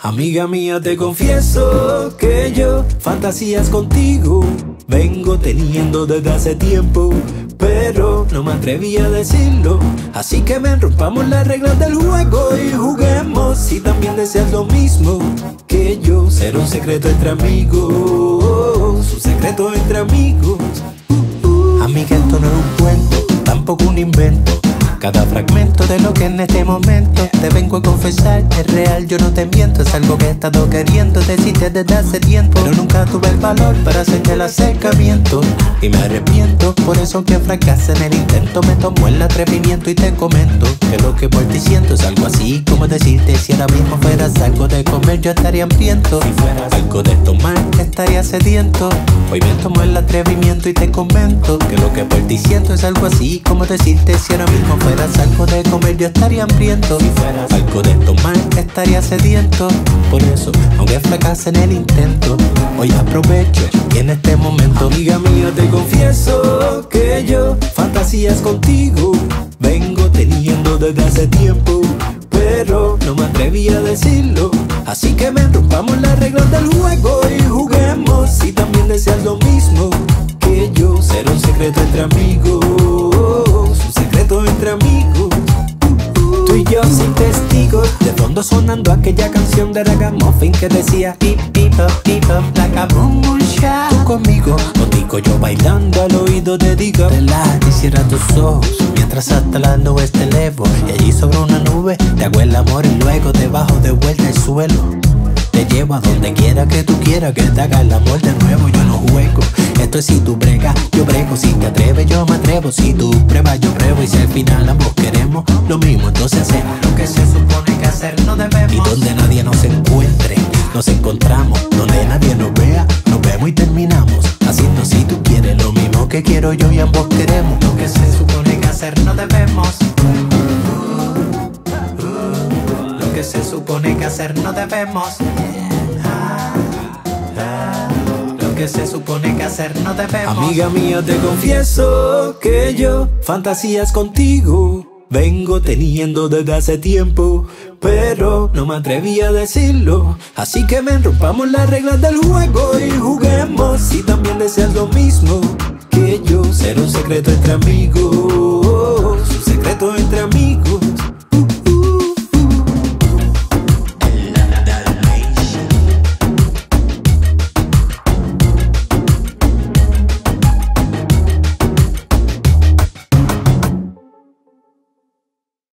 Amiga mía, te confieso que yo fantasías contigo vengo teniendo desde hace tiempo, pero no me atreví a decirlo. Así que ven, rompamos las reglas del juego y juguemos. Si también deseas lo mismo que yo, ser un secreto entre amigos, un secreto entre amigos. Amiga, esto no es un cuento, tampoco un invento. Cada fragmento de lo que en este momento te vengo a confesar es real, yo no te miento. Es algo que he estado queriendo decirte desde hace tiempo, pero nunca tuve el valor para hacerte el acercamiento. Y me arrepiento, por eso que fracasé en el intento. Me tomo el atrevimiento y te comento que lo que por ti siento es algo así como decirte: si ahora mismo fueras algo de comer yo estaría hambriento, si fueras algo de tomar estaría sediento. Hoy me tomo el atrevimiento y te comento que lo que por ti siento es algo así como decirte: si ahora mismo fueras algo de comer yo estaría hambriento, si fueras algo de tomar estaría sediento. Por eso, aunque fracase en el intento, hoy aprovecho y en este momento. Amiga mía, te confieso que yo fantasías contigo vengo teniendo desde hace tiempo, pero no me atreví a decirlo. Así que ven, rompamos las reglas del juego y juguemos. Si también deseas lo mismo que yo, ser un secreto entre amigos, un secreto entre amigos. Tú y yo sin testigos, de fondo sonando aquella canción de Ragamuffin que decía pip pip up, like a boom boom shot. Tú conmigo, contigo yo bailando al oído de Diga. Relaja y cierra tus ojos mientras hasta las nubes te elevo, y allí sobre una nube te hago el amor y luego debajo de vuelta al suelo. Te llevo a donde quiera que tú quieras que te haga el amor de nuevo. Yo no juego, esto es si tú bregas, yo brego. Si te atreves, yo me atrevo. Si tú pruebas, yo pruebo. Y si al final ambos queremos lo mismo, entonces hacemos lo que se supone que hacer no debemos. Y donde nadie nos encuentre, nos encontramos. Donde nadie nos vea, nos vemos y terminamos haciendo, si tú quieres, lo mismo que quiero yo y ambos queremos. Lo que se supone que hacer no debemos. Lo que se supone que hacer no debemos. Lo que se supone que hacer no debemos. Amiga mía, te confieso que yo fantasías contigo vengo teniendo desde hace tiempo, pero no me atreví a decirlo. Así que ven, rompamos las reglas del juego y juguemos. Si también deseas lo mismo que yo, ser un secreto entre amigos, un secreto entre amigos.